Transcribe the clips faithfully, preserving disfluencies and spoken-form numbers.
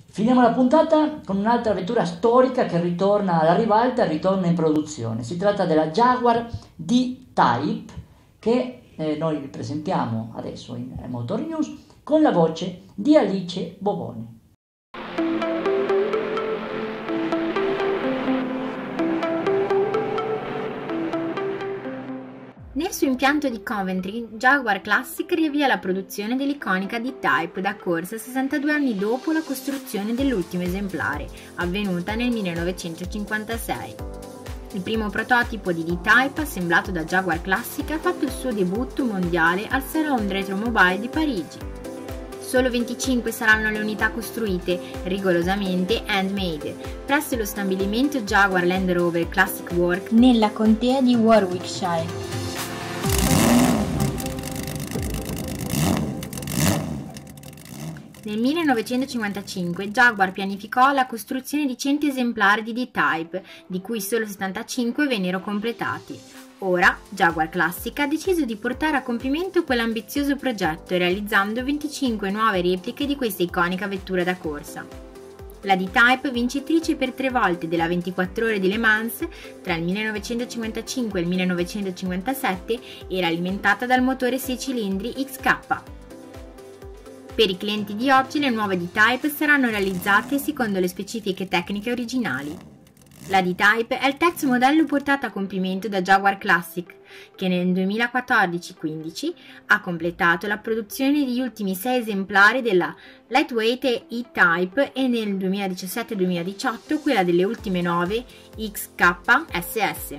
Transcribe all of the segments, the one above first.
Finiamo la puntata con un'altra vettura storica che ritorna alla ribalta, ritorna in produzione. Si tratta della Jaguar D-Type che eh, noi vi presentiamo adesso in Motor News con la voce di Alice Bovone. Nel suo impianto di Coventry, Jaguar Classic riavvia la produzione dell'iconica D-Type da corsa sessantadue anni dopo la costruzione dell'ultimo esemplare, avvenuta nel millenovecentocinquantasei. Il primo prototipo di D-Type, assemblato da Jaguar Classic, ha fatto il suo debutto mondiale al Salon Retromobile di Parigi. Solo venticinque saranno le unità costruite, rigorosamente handmade, presso lo stabilimento Jaguar Land Rover Classic Works nella contea di Warwickshire. Nel millenovecentocinquantacinque Jaguar pianificò la costruzione di cento esemplari di D-Type, di cui solo settantacinque vennero completati. Ora Jaguar Classic ha deciso di portare a compimento quell'ambizioso progetto, realizzando venticinque nuove repliche di questa iconica vettura da corsa. La D-Type, vincitrice per tre volte della ventiquattro ore di Le Mans tra il millenovecentocinquantacinque e il millenovecentocinquantasette, era alimentata dal motore sei cilindri X K. Per i clienti di oggi le nuove D-Type saranno realizzate secondo le specifiche tecniche originali. La D-Type è il terzo modello portato a compimento da Jaguar Classic, che nel duemilaquattordici quindici ha completato la produzione degli ultimi sei esemplari della Lightweight E-Type e nel duemiladiciassette duemiladiciotto quella delle ultime nove X K S S.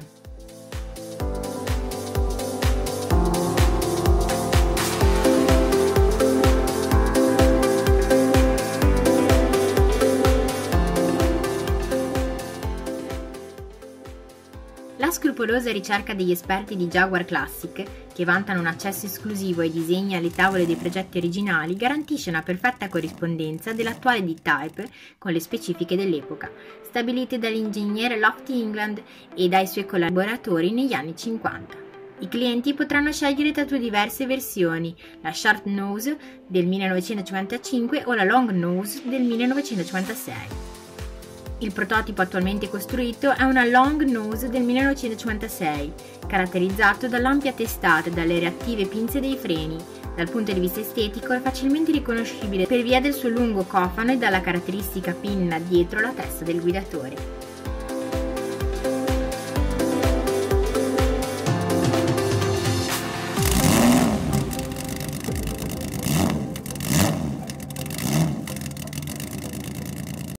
La scrupolosa ricerca degli esperti di Jaguar Classic, che vantano un accesso esclusivo ai disegni e alle tavole dei progetti originali, garantisce una perfetta corrispondenza dell'attuale D-Type con le specifiche dell'epoca, stabilite dall'ingegnere Lofty England e dai suoi collaboratori negli anni cinquanta. I clienti potranno scegliere tra due diverse versioni, la Short Nose del millenovecentocinquantacinque o la Long Nose del millenovecentocinquantasei. Il prototipo attualmente costruito è una Long Nose del millenovecentocinquantasei, caratterizzato dall'ampia testata e dalle reattive pinze dei freni. Dal punto di vista estetico è facilmente riconoscibile per via del suo lungo cofano e dalla caratteristica pinna dietro la testa del guidatore.